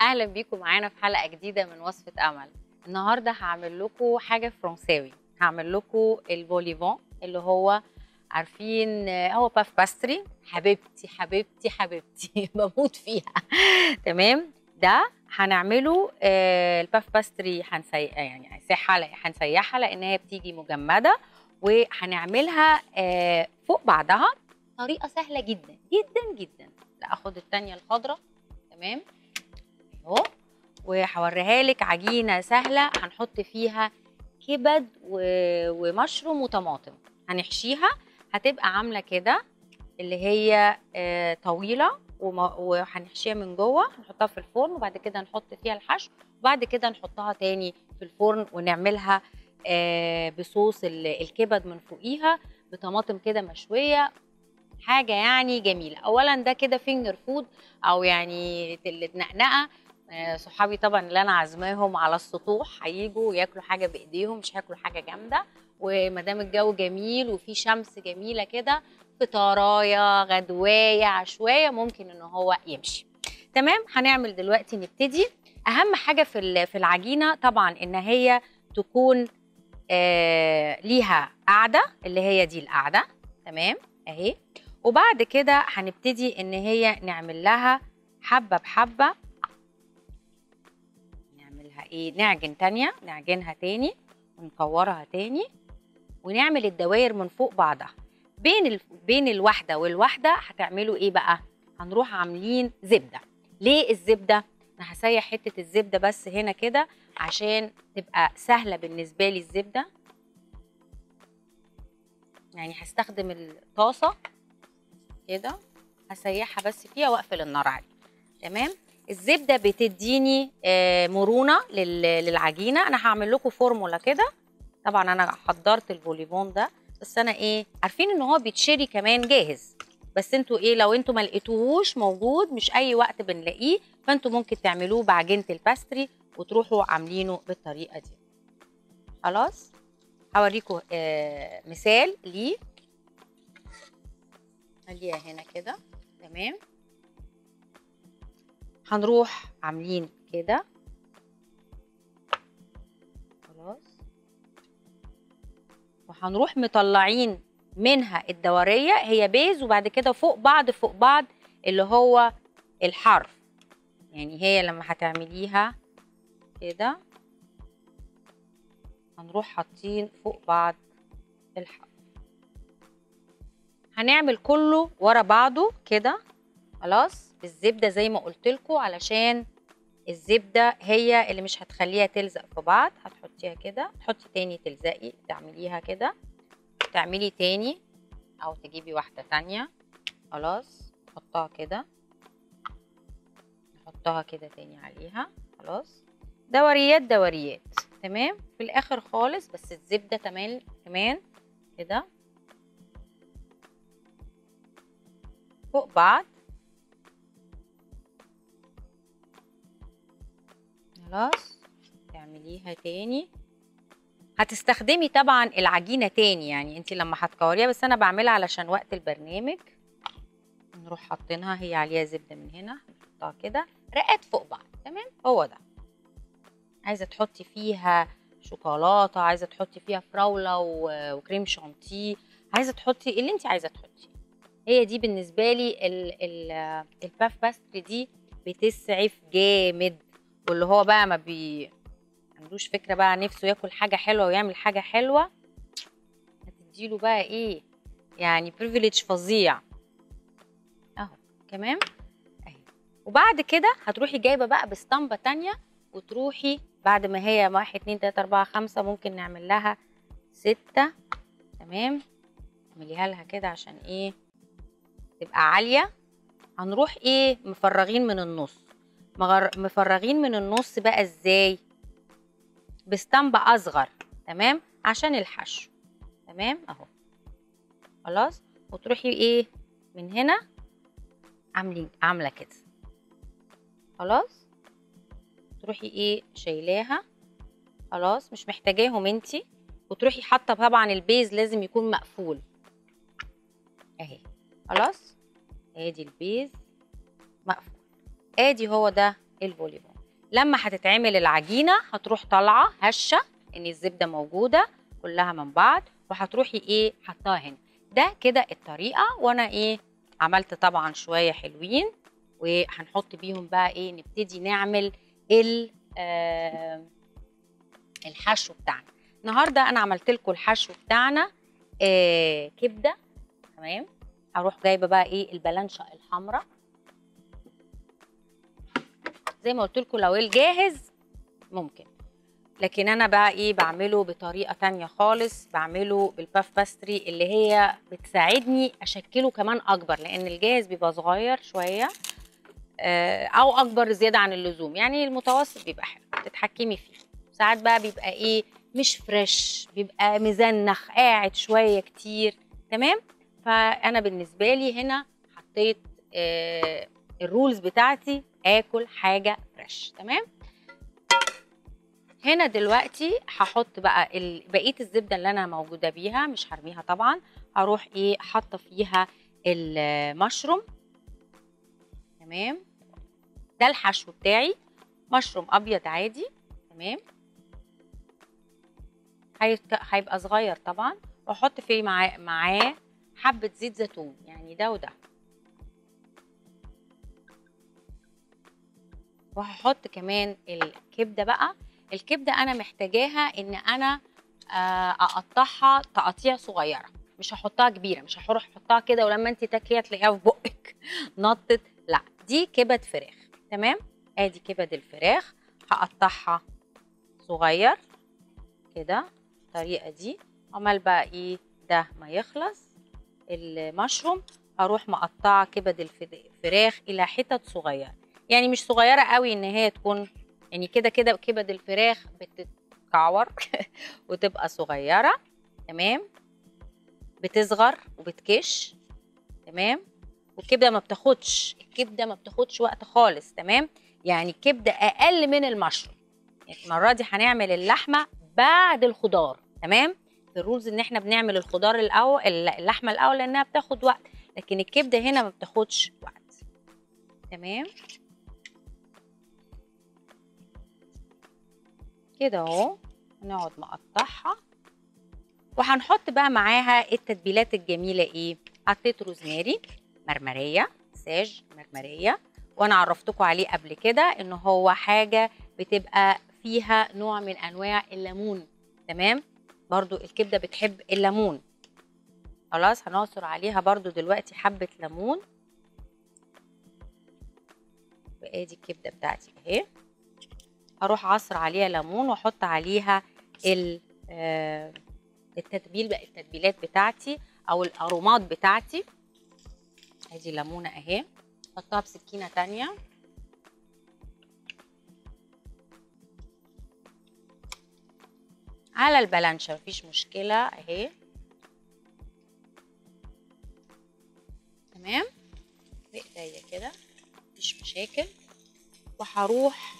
اهلا بيكم معانا في حلقه جديده من وصفه امل. النهارده هعمل لكم حاجه فرنساوي، هعمل لكم البوليفون اللي هو عارفين هو باف باستري. حبيبتي حبيبتي حبيبتي بموت فيها. تمام، ده هنعمله الباف باستري يعني هنسيحها لان هي بتيجي مجمده، وهنعملها فوق بعضها. طريقه سهله جدا جدا جدا. لا اخد الثانيه الخضراء. تمام اهو، وهوريها لك عجينه سهله هنحط فيها كبد ومشروم وطماطم. هنحشيها هتبقى عامله كده اللي هي طويله، وهنحشيها من جوه، هنحطها في الفرن وبعد كده نحط فيها الحشو، وبعد كده نحطها تاني في الفرن ونعملها بصوص الكبد من فوقيها بطماطم كده مشويه. حاجه يعني جميله. اولا ده كده فينجر فود او يعني النقنقه. صحابي طبعا اللي انا عازماهم على السطوح هيجوا ياكلوا حاجه بايديهم، مش هياكلوا حاجه جامده. ومادام الجو جميل وفي شمس جميله كده، فطارايه غدوايه عشوايه ممكن ان هو يمشي. تمام، هنعمل دلوقتي نبتدي. اهم حاجه في العجينه طبعا ان هي تكون ليها قاعده، اللي هي دي القاعده. تمام اهي. وبعد كده هنبتدي ان هي نعمل لها حبه بحبه. نعملها ايه؟ نعجن تانية، نعجنها تاني ونكورها تاني ونعمل الدوائر من فوق بعضها. بين الواحده والواحده هتعملوا ايه بقى؟ هنروح عاملين زبده. ليه الزبده؟ انا هسيح حته الزبده بس هنا كده عشان تبقى سهله بالنسبه لي الزبده. يعني هستخدم الطاسه كده، هسيحها بس فيها واقفل النار عليها. تمام. الزبده بتديني مرونه للعجينه. انا هعمل لكم فورمولا كده. طبعا انا حضرت البوليفون ده، بس انا عارفين ان هو بيتشري كمان جاهز، بس انتوا لو انتوا ما لقيتوهوش موجود، مش اي وقت بنلاقيه، فانتوا ممكن تعملوه بعجينه الباستري وتروحوا عاملينه بالطريقه دي. خلاص هوريكم مثال ليه. خليها هنا كده. تمام، هنروح عاملين كده. خلاص، وهنروح مطلعين منها الدوريه، هي بيز، وبعد كده فوق بعض فوق بعض اللي هو الحرف. يعني هي لما هتعمليها كده هنروح حاطين فوق بعض الحرف. هنعمل كله ورا بعضه كده. خلاص، بالزبده زي ما قلت لكم، علشان الزبده هي اللي مش هتخليها تلزق في بعض. هتحطيها كده، تحطي تاني تلزقي، تعمليها كده، تعملي تاني او تجيبي واحده تانيه. خلاص نحطها كده، نحطها كده تاني عليها. خلاص، دوريات دوريات. تمام، في الاخر خالص بس الزبده كمان كده فوق بعض. خلاص، تعمليها تاني. هتستخدمي طبعا العجينه تاني، يعني انت لما هتكوريها، بس انا بعملها علشان وقت البرنامج. نروح حاطينها، هي عليها زبده من هنا، نحطها كده رقات فوق بعض. تمام، هو ده. عايزه تحطي فيها شوكولاته، عايزه تحطي فيها فراوله وكريم شانتيه، عايزه تحطي اللي انت عايزه تحطيه. هي دي بالنسبه لي الباف باستري دي بتسعف جامد. واللي هو بقى ما عندوش فكره بقى، نفسه ياكل حاجه حلوه ويعمل حاجه حلوه، هتديله بقى يعني بريفيليج فظيع اهو. تمام اهي. وبعد كده هتروحي جايبه بقى باسطمبه تانيه، وتروحي بعد ما هي 1 2 3 4 5 ممكن نعمل لها 6. تمام، اعمليها لها كده عشان تبقى عاليه. هنروح مفرغين من النص. مفرغين من النص بقى ازاي؟ باسطمبه اصغر. تمام، عشان الحشو. تمام اهو. خلاص، وتروحي من هنا عامله كده. خلاص، تروحي شايلاها. خلاص، مش محتاجاهم انتي. وتروحي حاطه طبعا البيز لازم يكون مقفول اهي. خلاص، ادي البيز مقفول. ادي هو ده البوليفون. لما هتتعمل العجينه هتروح طالعه هشه ان الزبده موجوده كلها من بعض، وهتروحي ايه حطاها هنا. ده كده الطريقه. وانا ايه عملت طبعا شويه حلوين، وهنحط بيهم بقى ايه نبتدي نعمل الحشو بتاعنا. النهارده انا عملت لكم الحشو بتاعنا كبده. تمام. هروح جايبه بقى ايه البلانشه الحمراء زي ما قلت لكم، لو الجاهز ممكن، لكن انا بقى ايه بعمله بطريقه تانية خالص، بعمله بالباف باستري اللي هي بتساعدني اشكله كمان اكبر، لان الجاهز بيبقى صغير شويه او اكبر زياده عن اللزوم. يعني المتوسط بيبقى حلو تتحكمي فيه. ساعات بقى بيبقى ايه مش فريش، بيبقى مزنخ قاعد شويه كتير. تمام. فانا بالنسبه لي هنا حطيت الرولز بتاعتي اكل حاجه فريش. تمام. هنا دلوقتي هحط بقى بقيه الزبده اللي انا موجوده بيها، مش هرميها طبعا. هروح ايه حاطه فيها المشروم. تمام. ده الحشو بتاعي، مشروم ابيض عادي. تمام. هيبقى صغير طبعا. واحط فيه معاه حبه زيت زيتون، يعني ده وده. وهحط كمان الكبده بقى. الكبده انا محتاجاها ان انا اقطعها تقطيع صغيره، مش هحطها كبيره، مش هروح احطها كده ولما انت تاكليها تلاقيها في بقك نطت. لا، دي كبد فراخ. تمام. ادي كبد الفراخ هقطعها صغير كده بالطريقه دي. عمال بقى ايه ده ما يخلص المشروم، هروح مقطعه كبد الفراخ الى حتت صغيره، يعني مش صغيره قوي ان هي تكون يعني كده كده. كبد الفراخ بتتكعور وتبقى صغيره. تمام. بتصغر وبتكش. تمام. والكبده ما بتاخدش وقت خالص. تمام. يعني الكبده اقل من المشروم. يعني المره دي هنعمل اللحمه بعد الخضار. تمام. الرولز ان احنا بنعمل الخضار الاول، اللحمه الاول، لانها بتاخد وقت، لكن الكبده هنا ما بتاخدش وقت. تمام. كده اهو هنقعد نقطعها، وهنحط بقى معاها التتبيلات الجميله. ايه حطيت روزماري، مرمريه، ساج مرمريه، وانا عرفتكم عليه قبل كده ان هو حاجه بتبقى فيها نوع من انواع الليمون. تمام. برضو الكبده بتحب الليمون. خلاص هنعصر عليها برضو دلوقتي حبه ليمون. وادي الكبده بتاعتي اهي، هروح عصر عليها ليمون واحط عليها التتبيل بقى، التتبيلات بتاعتي او الارومات بتاعتي. ادي ليمونه اهي، احطها بسكينه تانية. على البلانشه مفيش مشكله اهي. تمام. بايديا كده مفيش مشاكل. وهروح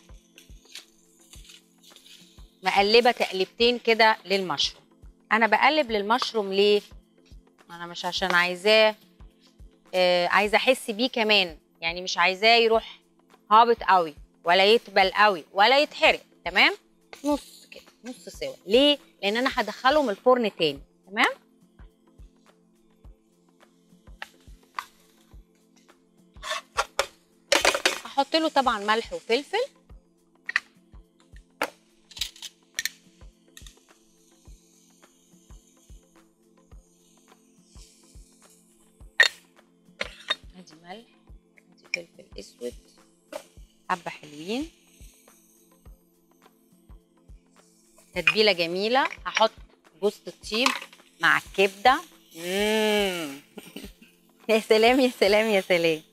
مقلبه تقلبتين كده للمشروم. انا بقلب للمشروم ليه؟ انا مش عشان عايزاه عايزه احس بيه كمان، يعني مش عايزاه يروح هابط قوي ولا يتبل قوي ولا يتحرق. تمام. نص كده، نص سوا. ليه؟ لان انا هدخله من الفرن تاني. تمام. هحط له طبعا ملح وفلفل. ادي ملح، ادي فلفل اسود، حبه حلوين، تتبيله جميله. هحط جوز الطيب مع الكبده. يا سلام يا سلام يا سلام.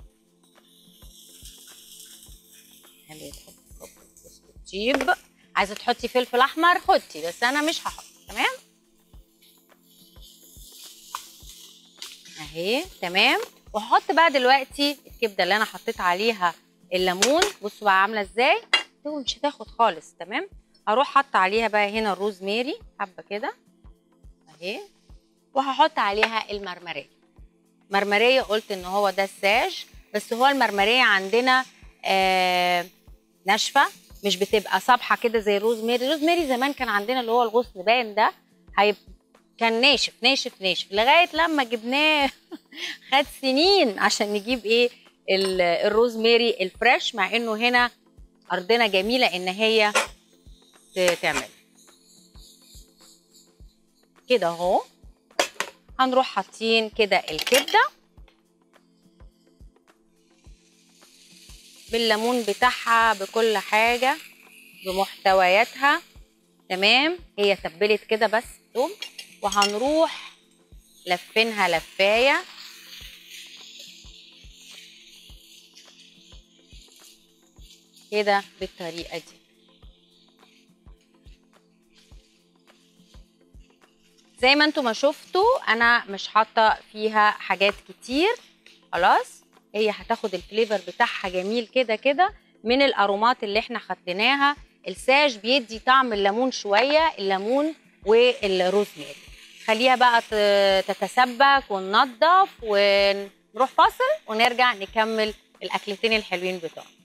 تحطي جوز الطيب، عايزه تحطي فلفل احمر حطي، بس انا مش هحط. تمام اهي. تمام. وهحط بقى دلوقتي الكبده اللي انا حطيت عليها الليمون. بصوا بقى عامله ازاي، مش هتاخد خالص. تمام. هروح حاطه عليها بقى هنا الروزماري حبه كده اهي، وهحط عليها المرمريه. مرمريه قلت ان هو ده الساج، بس هو المرمريه عندنا ناشفه مش بتبقى صبحه كده زي الروزماري. الروزماري زمان كان عندنا اللي هو الغصن باين ده، كان ناشف ناشف ناشف لغايه لما جبناه خد سنين عشان نجيب ايه الروزماري الفريش، مع انه هنا ارضنا جميله ان هي تعمل كده اهو. هنروح حاطين كده الكبده بالليمون بتاعها بكل حاجه بمحتوياتها. تمام، هي تبلت كده بس توم، وهنروح لفينها لفايه كده بالطريقه دي. زي ما انتوا ما شفتوا انا مش حاطه فيها حاجات كتير، خلاص هي هتاخد الفليفر بتاعها جميل كده كده من الارومات اللي احنا خدناها. الساج بيدي طعم الليمون شويه، الليمون والروزماري. خليها بقى تتسبك وننضف ونروح فاصل ونرجع نكمل الاكلتين الحلوين بتوعنا.